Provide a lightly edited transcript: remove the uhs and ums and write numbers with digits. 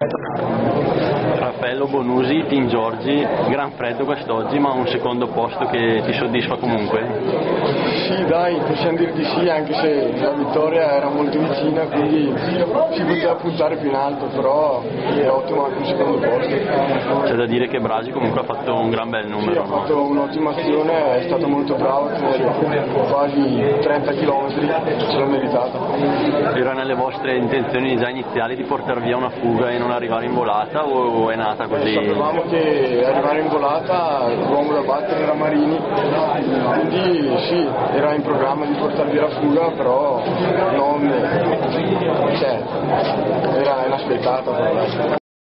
Raffaello Bonusi, Team Giorgi, gran freddo quest'oggi, ma un secondo posto che ti soddisfa comunque? Sì, dai, possiamo dire di sì, anche se la vittoria era molto vicina, quindi si poteva puntare più in alto, però è ottimo anche un secondo posto. C'è da dire che Brasi comunque ha fatto un gran bel numero. Sì, ha fatto un'ottima azione, è stato molto bravo a tenere quasi 30 km, ce l'ha meritata. Era nelle vostre intenzioni già iniziali di portare via una fuga e non arrivare in volata, o è nata così? Sapevamo che arrivare in volata l'uomo da battere era Marini, quindi sì, era in programma di portare via la fuga, però non, era inaspettata.